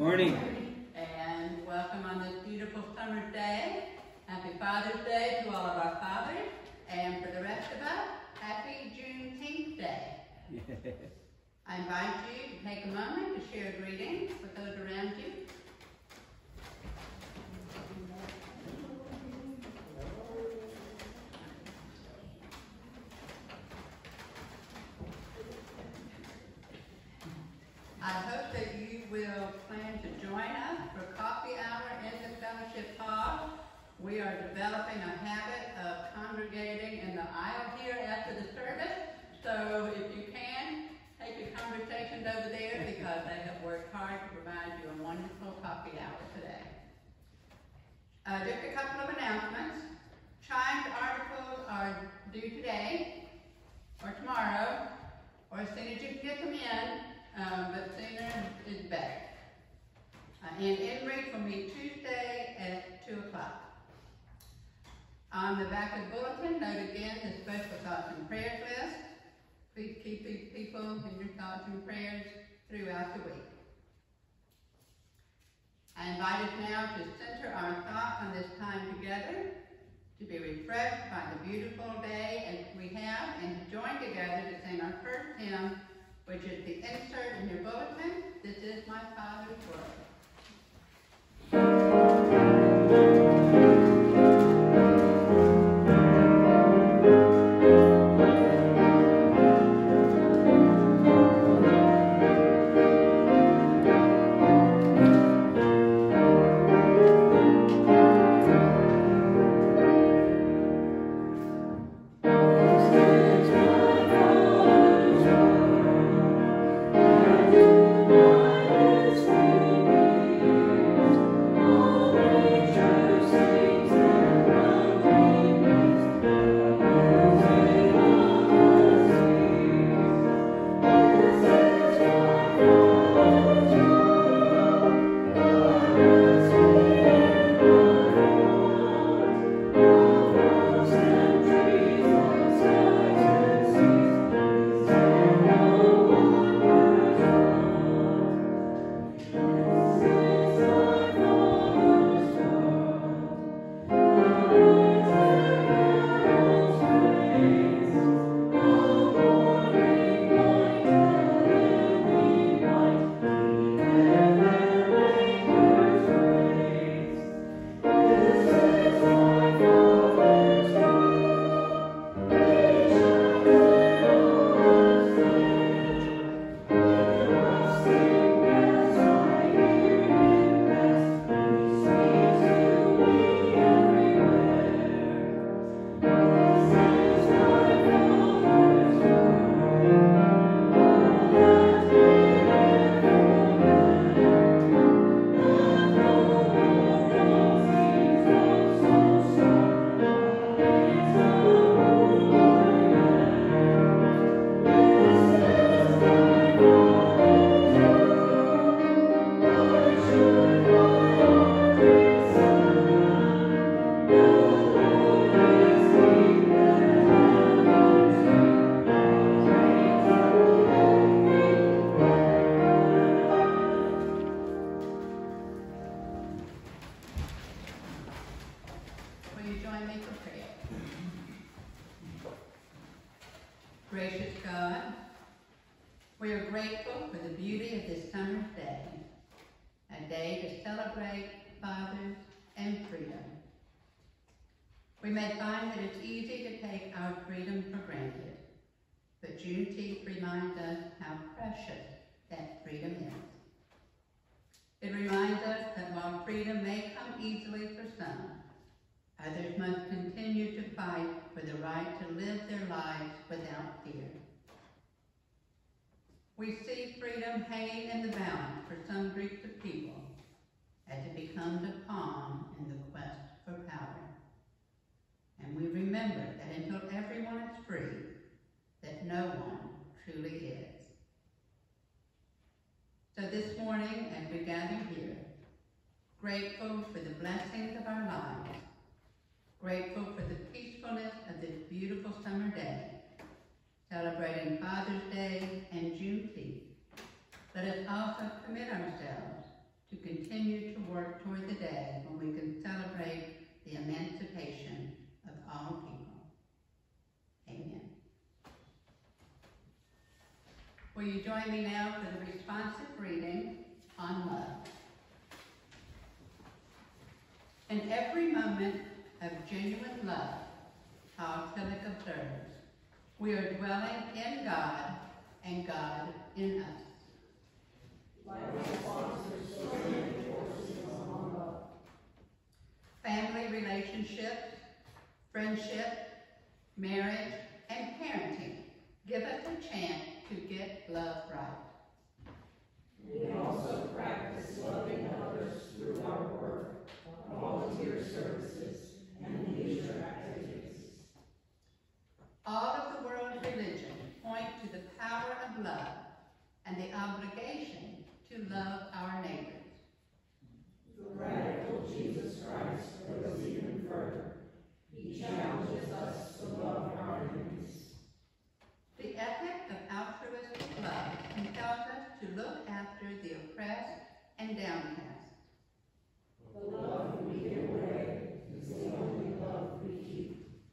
morning. And welcome on this beautiful summer's day. Happy Father's Day to all of our fathers. And for the rest of us, happy Juneteenth Day. I invite you to take a moment to share a greeting with those around you. I hope that you will plan to join us for coffee hour in the fellowship hall. We are developing a habit of congregating in the aisle here after the service. So if you can, take your conversations over there because they have worked hard to provide you a wonderful coffee hour today. Just a couple of announcements. Chimed articles are due today or tomorrow or as soon as you can get them in. But sooner is better. And Interim will meet Tuesday at 2 o'clock. On the back of the bulletin, note again the special thoughts and prayers list. Please keep these people in your thoughts and prayers throughout the week. I invite us now to center our thoughts on this time together, to be refreshed by the beautiful day as we have, and to join together to sing our first hymn, which is the insert in your bulletin. This is my Father's word. Gracious God, we are grateful for the beauty of this summer's day, a day to celebrate fathers and freedom. We may find that it's easy to take our freedom for granted, but Juneteenth reminds us how precious that freedom is. It reminds us that while freedom may come easily for some, others must continue to fight for the right to live their lives without fear. We see freedom hanging in the balance for some groups of people as it becomes a pawn in the quest for power. And we remember that until everyone is free, that no one truly is. So this morning, as we gather here, grateful for the blessings of our lives, grateful for the peacefulness of this beautiful summer day, celebrating Father's Day and Juneteenth, let us also commit ourselves to continue to work toward the day when we can celebrate the emancipation of all people. Amen. Will you join me now for the responsive reading on love? In every moment of genuine love, our Tillich observes, we are dwelling in God and God in us. Like sponsors, so many forces on love. Family relationships, friendship, marriage, and parenting give us a chance to get love right. We also practice loving others through our work, volunteer services, and leisure activities. All of the world's religions point to the power of love and the obligation to love our neighbors. The radical Jesus Christ goes even further. He challenges us to love our enemies. The ethic of altruistic love compels us to look after the oppressed and downcast. The love we give away is the only love we keep.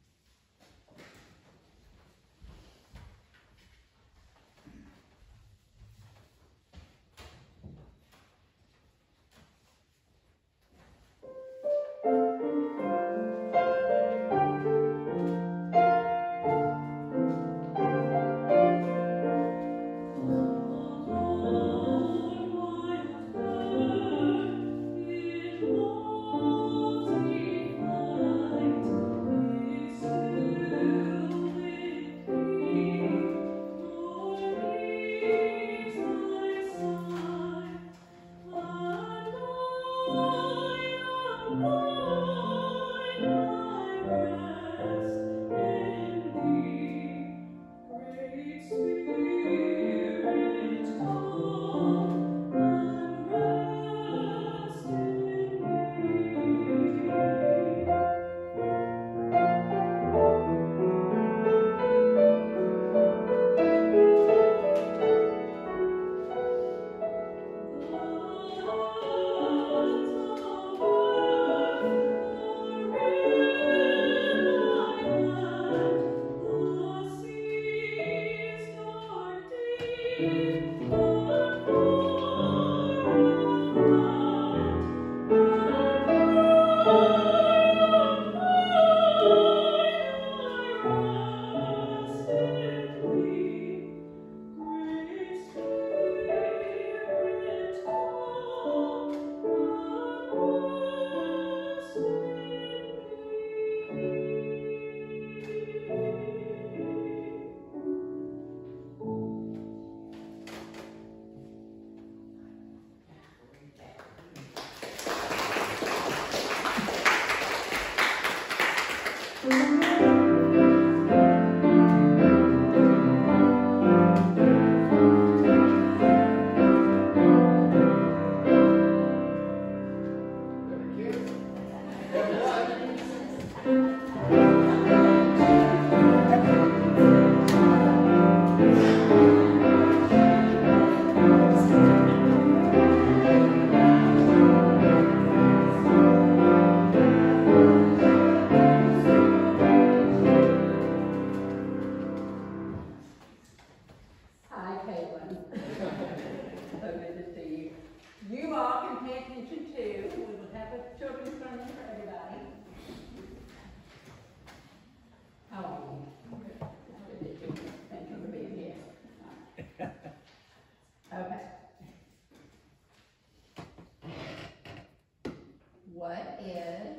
What is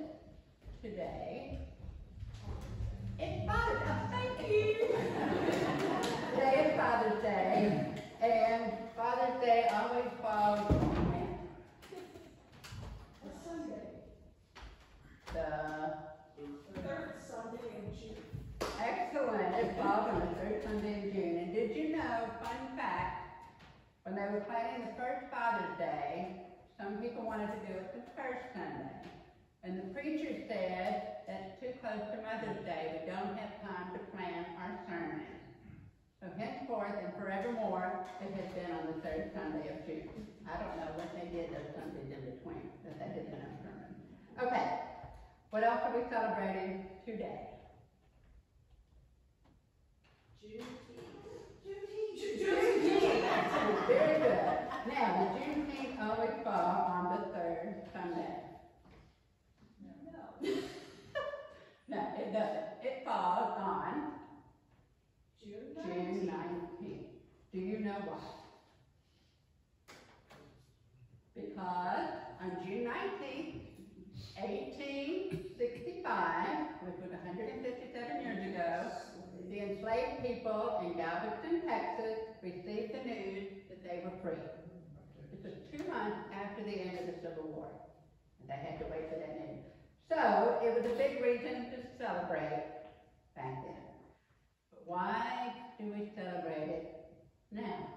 today? It's Father's Day. Thank you. Today is Father's Day, and Father's Day always falls on when? Sunday. The third Sunday in June. Excellent. It falls on the third Sunday in June. And did you know, fun fact, when they were planning the first Father's Day, some people wanted to do it the first Sunday. And the preacher said, that's too close to Mother's Day. We don't have time to plan our sermon. So So henceforth and forevermore, it has been on the third Sunday of June. I don't know what they did those Sundays in between, but that has been determined. Okay, what else are we celebrating today? Juneteenth. Very good. Now, the Juneteenth always falls on the third Sunday. No, it doesn't. It falls on June 19th. Do you know why? Because on June 19th, 1865, which was 157 years ago, the enslaved people in Galveston, Texas, received the news that they were free. This was 2 months after the end of the Civil War. And they had to wait for that news. So, it was a big reason to celebrate back then. But why do we celebrate it now?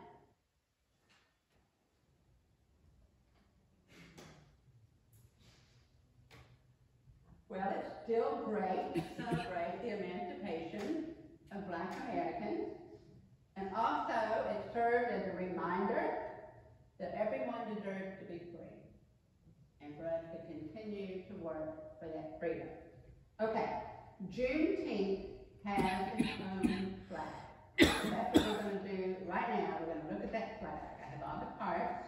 Well, it's still great to celebrate the emancipation of Black Americans, and also it served as a reminder that everyone deserves to be free, and for us to continue to work for that freedom. Okay, Juneteenth has its own flag. So that's what we're going to do right now. We're going to look at that flag. I have all the parts.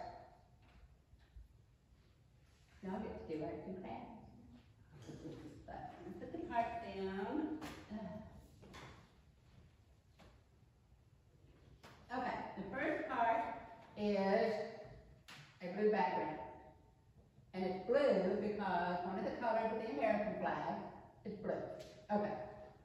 Y'all get to do arts and crafts. Put the parts down. Okay, the first part is a blue background. And it's blue because one of the colors of the American flag is blue. Okay.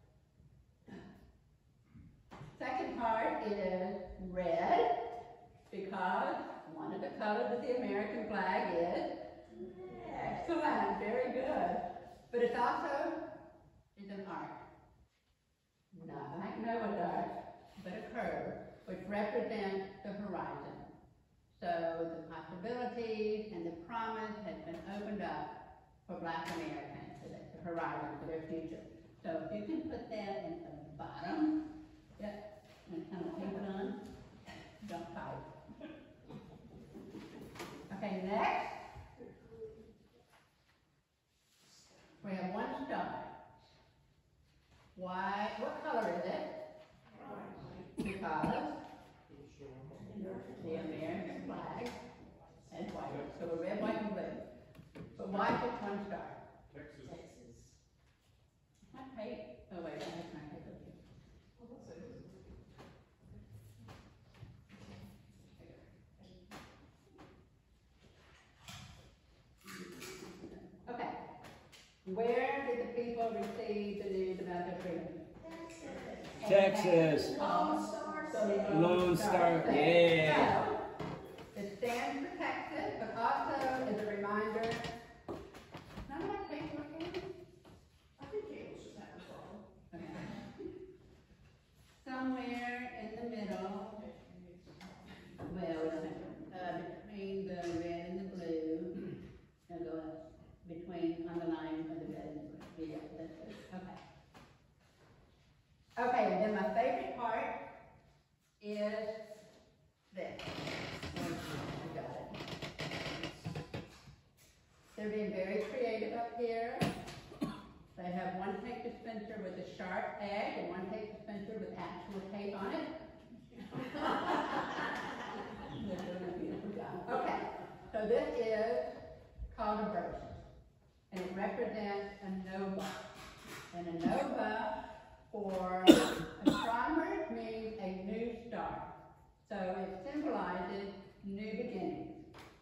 Second part is red because one of the colors of the American flag is excellent, very good. But it's also an arc. Not like Noah's Ark, but a curve, which represents the horizon. So the possibilities and the promise has been opened up for Black Americans. So that's the horizon for their future. So if you can put that in the bottom, yep, and kind of tape it on, don't fight. Okay, next. We have one star. Why? What color is it? Because the American flag is white. So we're red, white, and blue. But why just one star? Texas. My tape. Oh wait, I have my tape over here. Okay. Where did the people receive the news about their freedom? Texas. Lone Star, yeah. So, it stands for Texas, but also is a reminder. None of my tape working? I think it was just having trouble. Okay. Somewhere in the middle, well, between the red and the blue, and go between on the line of the red and the blue. Yeah, that's it. Okay. Okay, and then my favorite part is this. I got it. They're being very creative up here. They have one tape dispenser with a sharp edge and one tape dispenser with actual tape on it. They're doing a beautiful job. Okay, so this is called a burst, and it represents a nova. And a nova for astronomers means a new star. So it symbolizes new beginnings.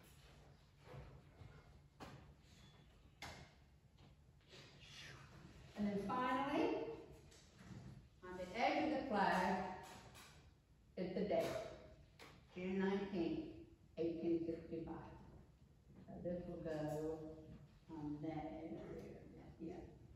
And then finally, on the edge of the flag is the date, June 19th, 1865. So this will go on that edge here. Yeah.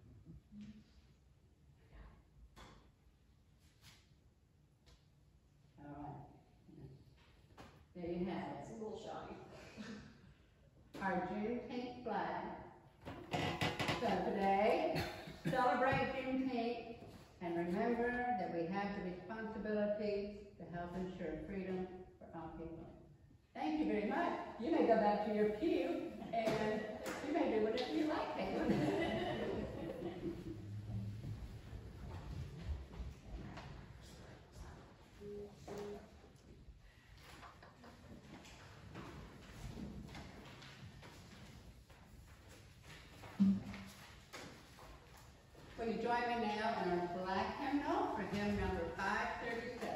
All right. There you have it. It's a little shoddy. Our Juneteenth flag. So today, celebrate Juneteenth and remember that we have the responsibility to help ensure freedom for our people. Thank you very much. You may go back to your pew and you may do whatever you like, Caitlin. Will you join me now in our black hymnal for hymn number 537?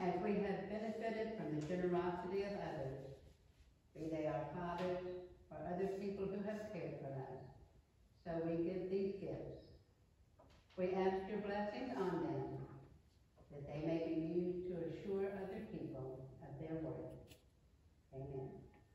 as we have benefited from the generosity of others, be they our fathers or other people who have cared for us. So we give these gifts. We ask your blessings on them, that they may be used to assure other people of their worth. Amen.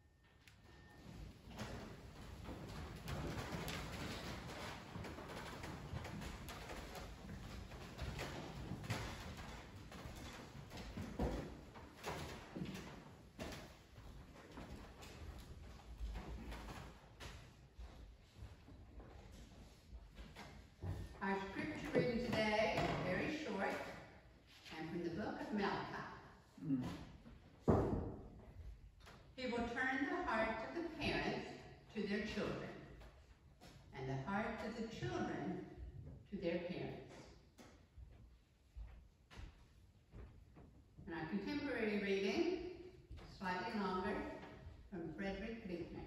Our scripture reading today is very short and from the book of Malachi. He will turn the hearts of the parents to their children, and the hearts of the children to their parents. And our contemporary reading, slightly longer, from Frederick Buechner.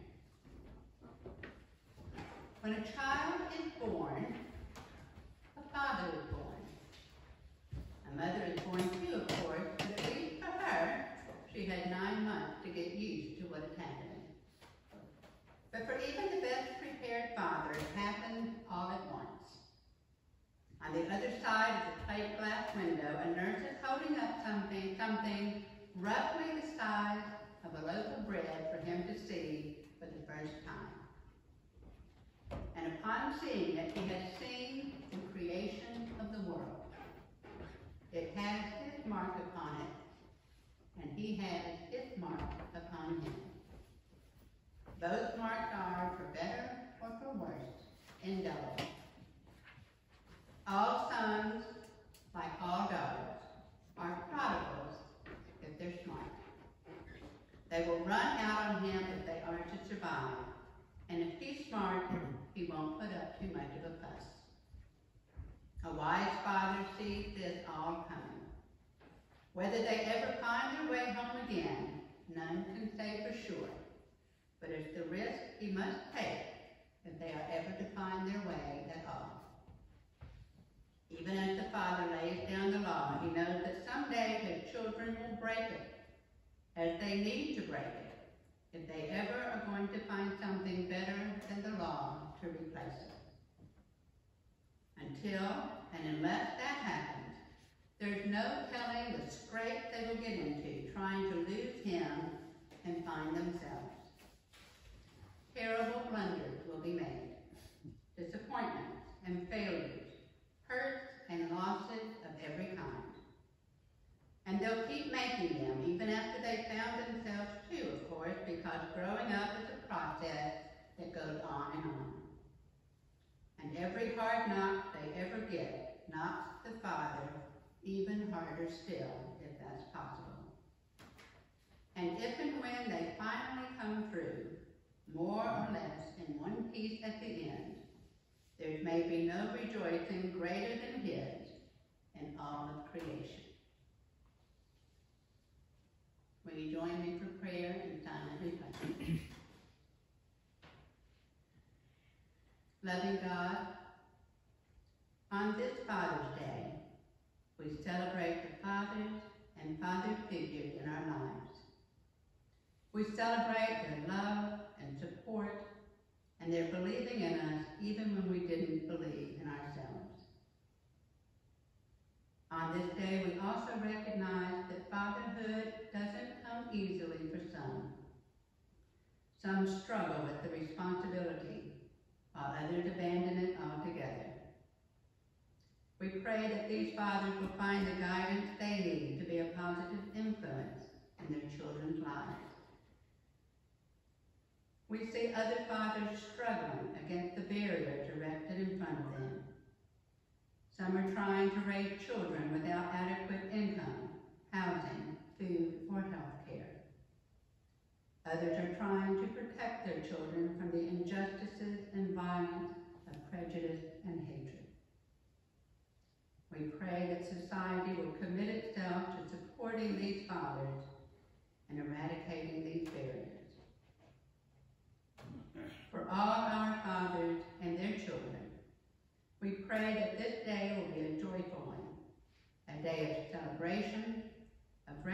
When a child is born, a father is born. A mother is born too, of course, but at least for her, she had 9 months to get used to what is happening. But for even the best prepared father, it happened all at once. On the other side of the plate glass window, a nurse is holding up something roughly the size of a loaf of bread for him to see for the first time. And upon seeing it, he has seen the creation of the world. It has his mark upon it, and he has his mark upon him. Both marks are, for better or for worse, indelible. All sons, like all daughters, are prodigals if they're smart. They will run out on him if they are to survive, and if he's smart, he won't put up too much of a fuss. A wise father sees this all coming. Whether they ever find their way home again, none can say for sure, but it's the risk he must take if they are ever to find their way at all. Even as the father lays down the law, he knows that someday his children will break it, as they need to break it, if they ever are going to find something better than the law to replace it. Until, and unless that happens, there's no telling the scrape they will get into trying to lose him and find themselves. Terrible blunders will be made, disappointments and failures, hurts and losses of every kind. And they'll keep making them, even after they've found themselves too, of course, because growing up is a process that goes on and on. And every hard knock they ever get knocks the father even harder still, if that's possible. And if and when they finally come through, more or less in one piece at the end, there may be no rejoicing greater than his in all of creation. Will you join me for prayer and silent reflection? Loving God, on this Father's Day, we celebrate the fathers and father figures in our lives. We celebrate their love and support and their believing in us even when we didn't believe in ourselves. On this day, we also recognize that fatherhood doesn't come easily for some. Some struggle with the responsibility, while others abandon it altogether. We pray that these fathers will find the guidance they need to be a positive influence in their children's lives. We see other fathers struggling against the barriers erected in front of them. Some are trying to raise children without adequate income, housing, food, or health care. Others are trying to protect their children from the injustices and violence of prejudice and hatred. We pray that society will commit itself to supporting these fathers and eradicating these barriers. For all our fathers and their children, we pray that this day will be a joyful one, a day of celebration, of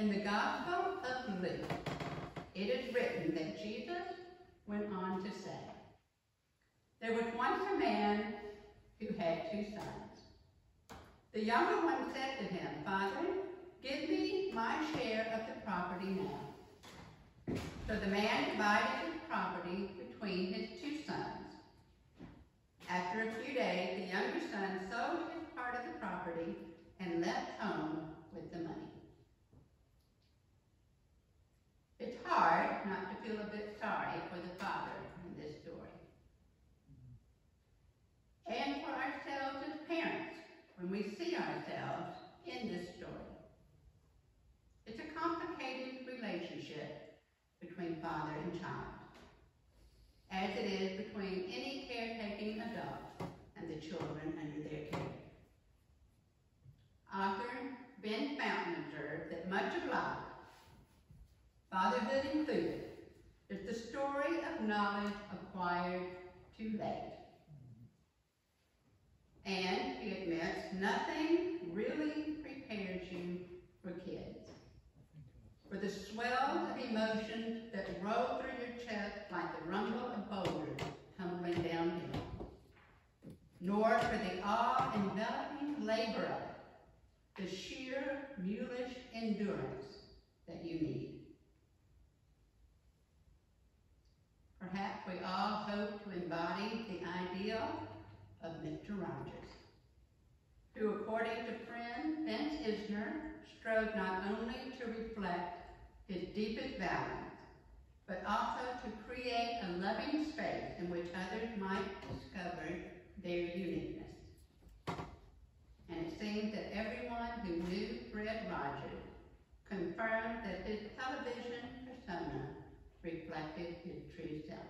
In the Gospel of Luke, it is written that Jesus went on to say, "There was once a man who had 2 sons. The younger one said to him, 'Father, give me my share of the property now.' So the man divided his property between his 2 sons. After a few days, the younger son sold his part of the property and left home with the money." It's hard not to feel a bit sorry for the father in this story. And for ourselves as parents, when we see ourselves in this story. It's a complicated relationship between father and child, as it is between any caretaking adult and the children under their care. Author Ben Fountain observed that much of life, fatherhood included, is the story of knowledge acquired too late. And he admits nothing really prepares you for kids. For the swells of emotions that roll through your chest like the rumble of boulders tumbling downhill, nor for the awe-enveloping labor of it, the sheer mulish endurance that you need. Perhaps we all hope to embody the ideal of Mr. Rogers, who, according to friend Vince Isner, strove not only to reflect his deepest values, but also to create a loving space in which others might discover their uniqueness. And it seems that everyone who knew Fred Rogers confirmed that his television persona reflected his true self.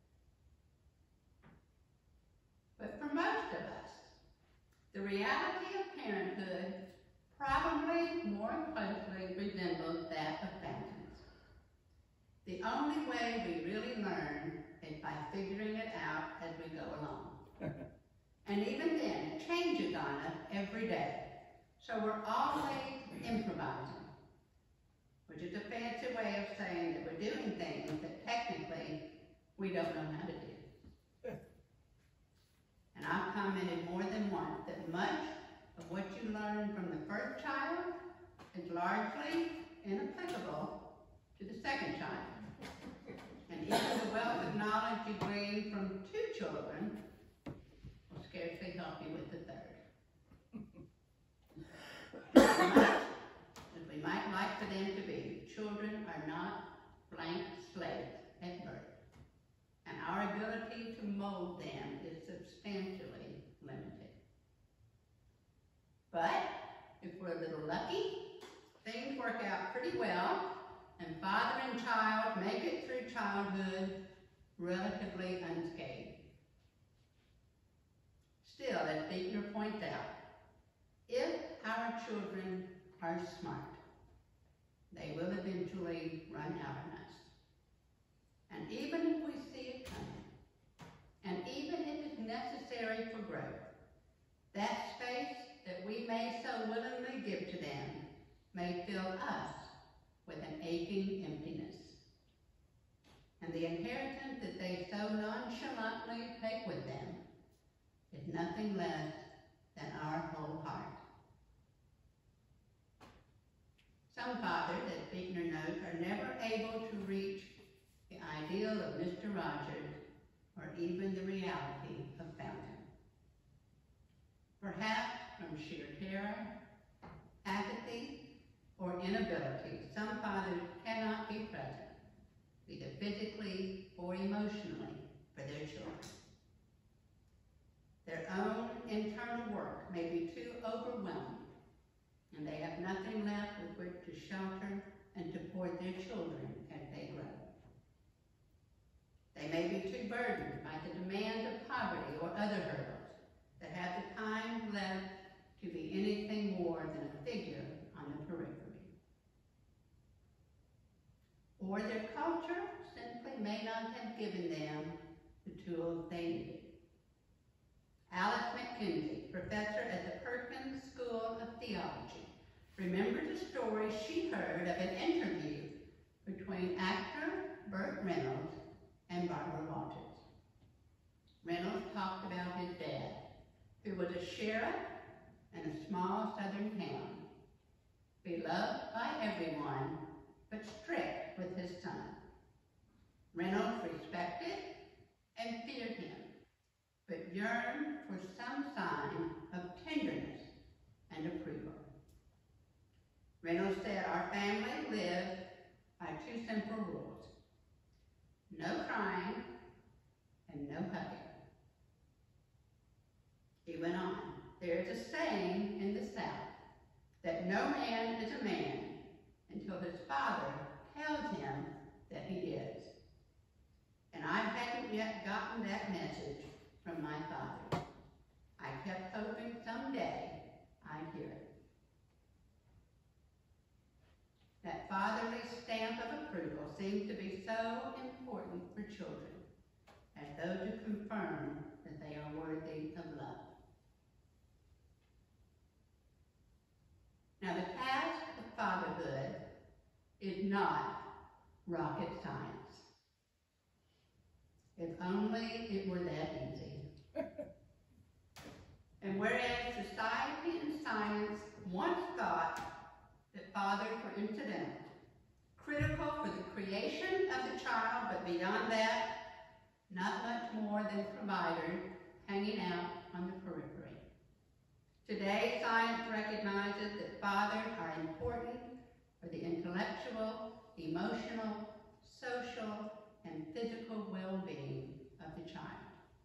But for most of us, the reality of parenthood probably more closely resembles that of Fountain's. The only way we really learn is by figuring it out as we go along. And even then, it changes on us every day. So we're always improvising, which is a fancy way of saying that we're doing things that technically we don't know how to do. And I've commented more than once that much of what you learn from the first child is largely inapplicable to the second child. And even the wealth of knowledge you glean from 2 children will scarcely help you with the third. As we might like for them to be, children are not blank slates at birth, and our ability to mold them is substantially limited. But if we're a little lucky, things work out pretty well, and father and child make it through childhood relatively unscathed. Still, as Buechner points out, if our children are smart, they will eventually run out on us. And even if we see it coming, and even if it's necessary for growth, that space that we may so willingly give to them may fill us with an aching emptiness. And the inheritance that they so nonchalantly take with them is nothing less than our whole heart. Some fathers, as Buechner notes, are never able to reach the ideal of Mr. Rogers or even the reality of Fountain. Perhaps from sheer terror, apathy, or inability, some fathers cannot be present, either physically or emotionally, for their children. Their own internal work may be too overwhelming, and they have nothing left with which to shelter and support their children as they grow. They may be too burdened by the demands of poverty or other hurdles that have the time left to be anything more than a figure on the periphery. Or their culture simply may not have given them the tools they needed. Alice Mekdeci, professor at the Perkins School of Theology, remembered a story she heard of an interview between actor Burt Reynolds and Barbara Walters. Reynolds talked about his dad, who was a sheriff in a small southern town, beloved by everyone, but strict with his son. Reynolds respected and feared him, but yearned for some sign of tenderness and approval. Reynolds said, "Our family lived by two simple rules: no crying and no hugging." He went on, "There is a saying in the South that no man is a man until his father tells him that he is. And I hadn't yet gotten that message from my father. I kept hoping someday I'd hear it." That fatherly stamp of approval seems to be so important for children, as though to confirm that they are worthy of love. Now, the task of fatherhood is not rocket science. If only it were that easy. And whereas society and science once thought that fathers were incidental, critical for the creation of the child, but beyond that, not much more than providers hanging out on the periphery. Today, science recognizes that fathers are important for the intellectual, emotional, social, and physical well-being of the child.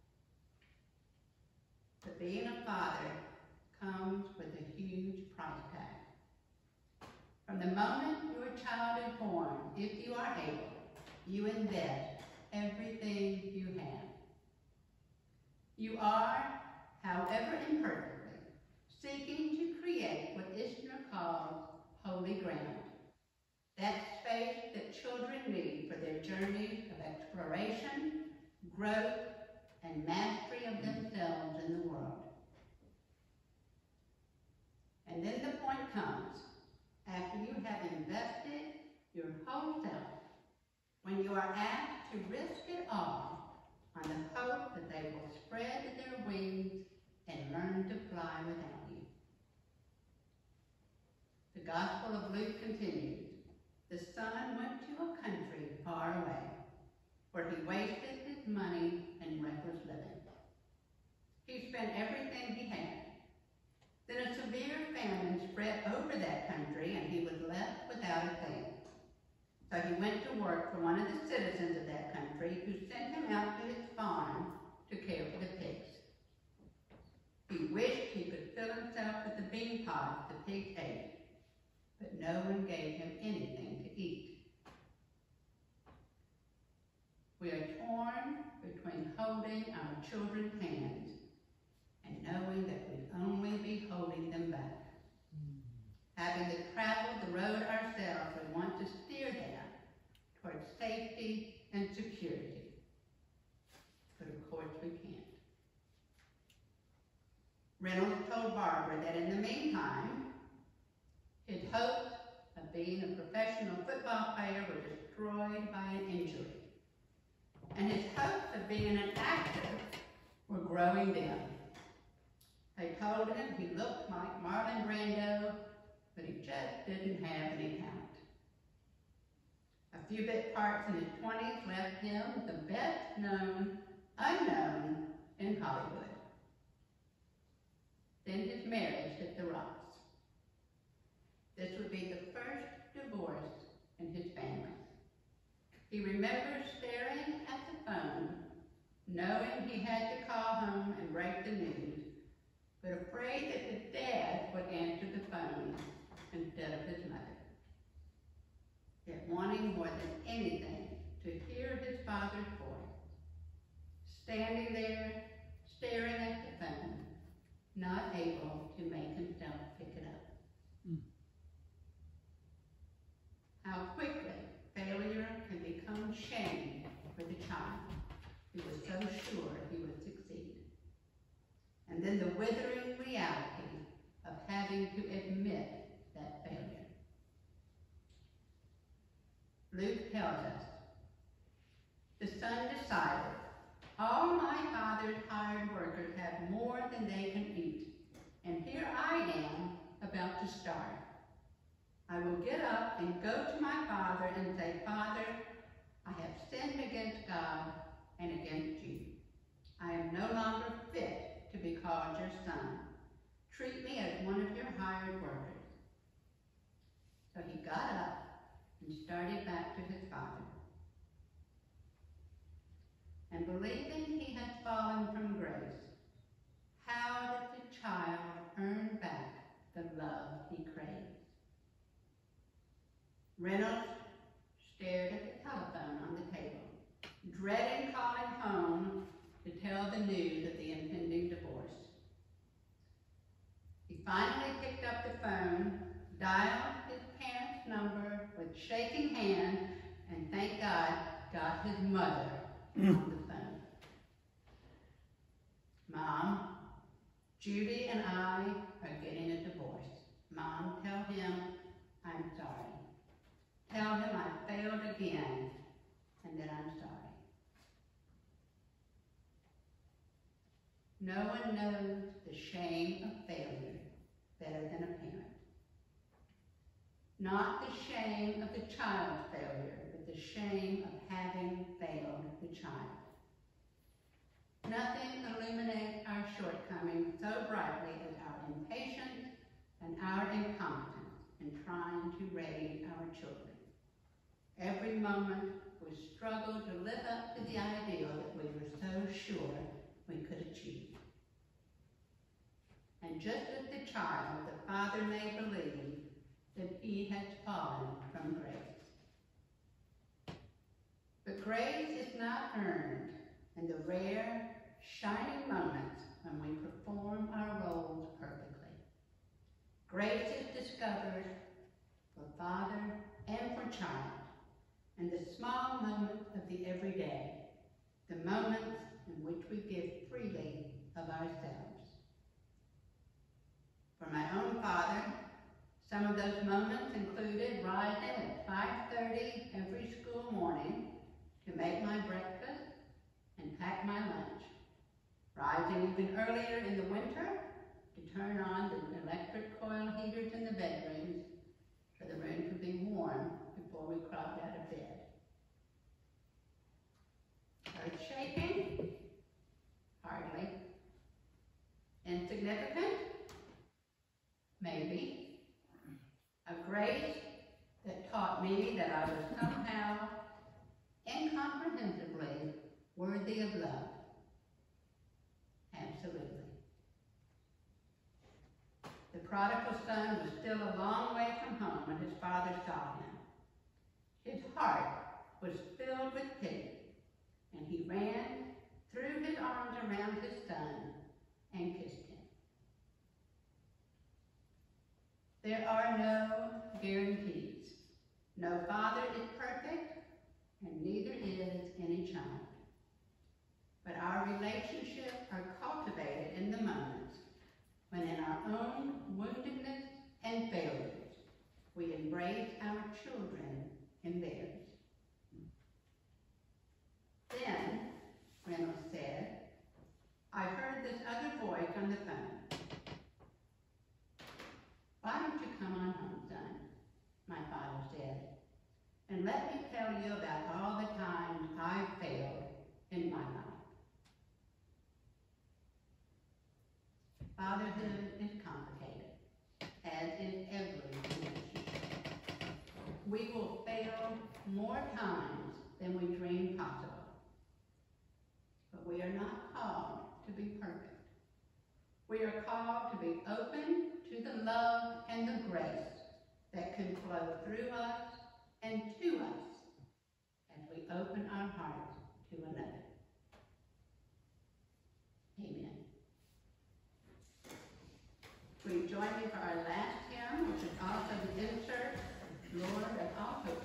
But being a father comes with a huge price tag. From the moment your child is born, if you are able, you invest everything you have. You are, however imperfectly, seeking to create what Ishmael calls holy ground. That space that children need for their journeys of exploration, growth, and mastery of themselves in the world. And then the point comes, after you have invested your whole self, when you are asked to risk it all on the hope that they will spread their wings and learn to fly without you. The Gospel of Luke continues. The son went to a country far away, where he wasted his money in reckless living. He spent everything he had. Then a severe famine spread over that country, and he was left without a thing. So he went to work for one of the citizens of that country, who sent him out to his farm to care for the pigs. He wished he could fill himself with the bean pods the pigs ate, but no one gave him anything to eat. We are torn between holding our children's hands and knowing that we'd only be holding them back. Having to travel the road ourselves, we want to steer them towards safety and security. But of course we can't. Reynolds told Barbara that in the meantime, his hopes of being a professional football player were destroyed by an injury. And his hopes of being an actor were growing dim. They told him he looked like Marlon Brando, but he just didn't have any talent. A few bit parts in his 20s left him the best known unknown in Hollywood. Then his marriage hit the rocks. This would be the first divorce in his family. He remembers staring at the phone, knowing he had to call home and break the news, but afraid that his dad would answer the phone instead of his mother. Yet wanting more than anything to hear his father's voice, standing there, staring at the phone, not able to make himself pick it up. How quickly failure can become shame for the child who was so sure he would succeed. And then the withering reality of having to admit Luke tells us, the son decided, all my father's hired workers have more than they can eat, and here I am about to starve. I will get up and go to my father and say, Father, I have sinned against God and against you. I am no longer fit to be called your son. Treat me as one of your hired workers. So he got up and started back to his father. And believing he had fallen from grace, how did the child earn back the love he craves? Reynolds stared at the telephone on the table, dreading calling home to tell the news of the impending divorce. He finally picked up the phone, dialed his parents' number with shaking hand, and thank God, got his mother on the phone. Mom, Judy and I are getting a divorce. Mom, tell him I'm sorry. Tell him I failed again and that I'm sorry. No one knows the shame of failure better than a parent. Not the shame of the child's failure, but the shame of having failed the child. Nothing illuminates our shortcomings so brightly as our impatience and our incompetence in trying to raise our children. Every moment we struggle to live up to the ideal that we were so sure we could achieve. And just as the child, the father may believe that he has fallen from grace. But grace is not earned in the rare, shining moments when we perform our roles perfectly. Grace is discovered for father and for child in the small moments of the everyday, the moments in which we give freely of ourselves. For my own father, some of those moments included rising at 5:30 every school morning to make my breakfast and pack my lunch. Rising even earlier in the winter to turn on the electric coil heaters in the bedrooms so the room could be warm before we crawled out of bed. Earth-shaking? Hardly. Insignificant? Maybe. A grace that taught me that I was somehow incomprehensibly worthy of love. Absolutely. The prodigal son was still a long way from home when his father saw him. His heart was filled with pity, and he ran, threw his arms around his son, and kissed him. There are no guarantees. No father is perfect, and neither is any child. But our relationships are cultivated in the moments when in our own woundedness and failures, we embrace our children in theirs. Then, Reynolds said, I heard this other voice on the phone. Why don't you come on home, son? My father said, and let me tell you about all the times I failed in my life. Fatherhood is complicated, as is every relationship. We will fail more times than we dream possible. But we are not called to be perfect. We are called to be open to the love and the grace that can flow through us and to us as we open our hearts to another. Amen. Will you join me for our last hymn, which is also the insert, Lord of all hope.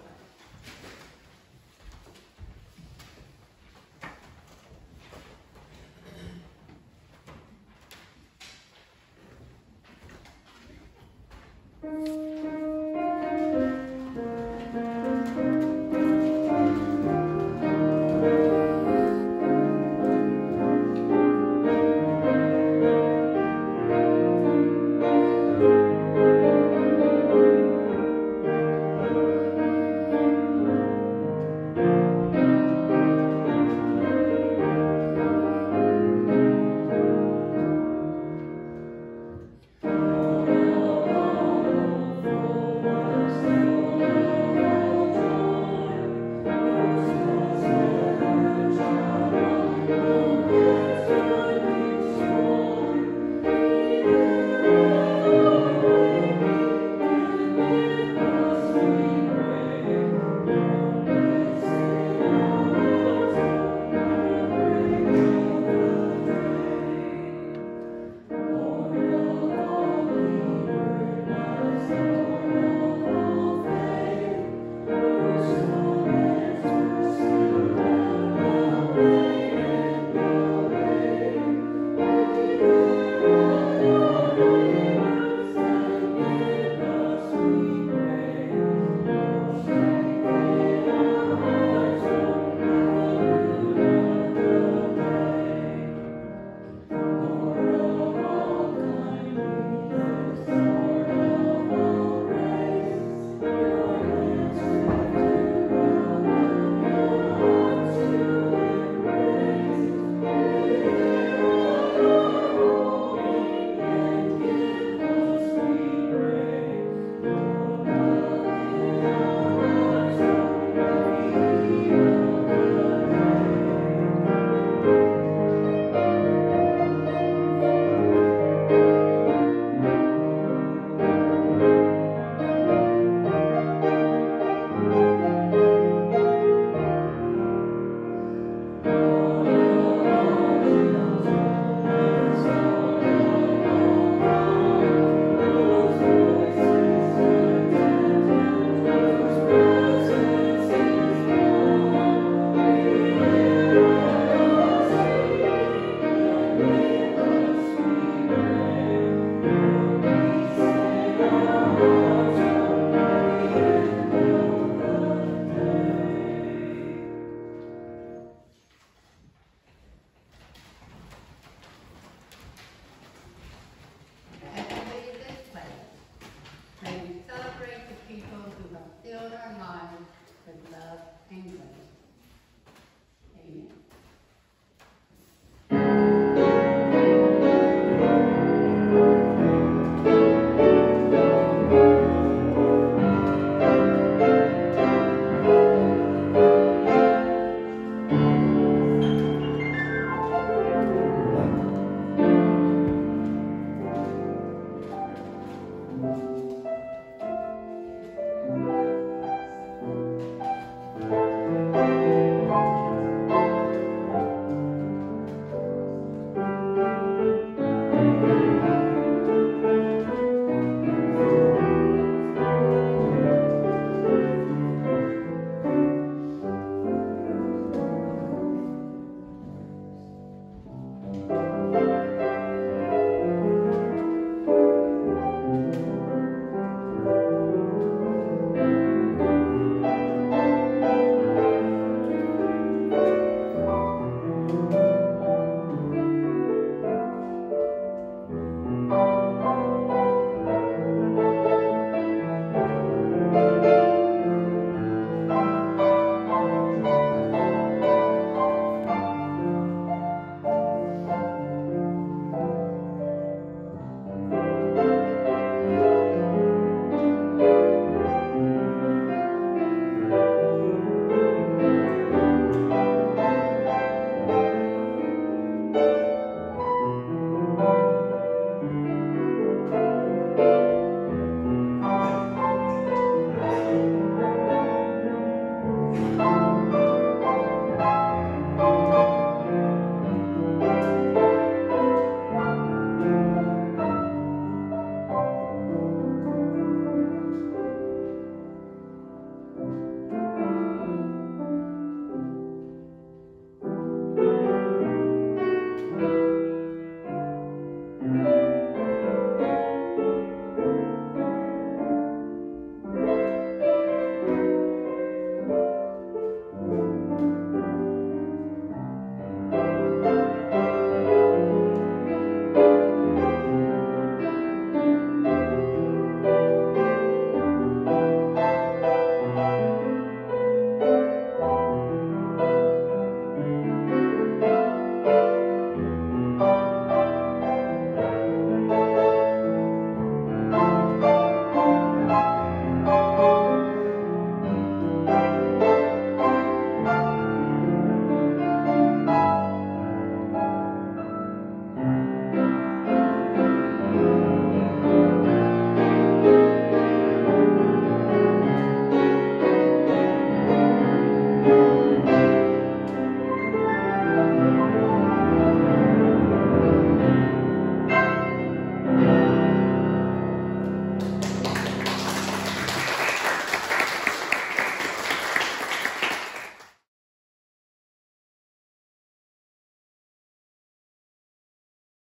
England.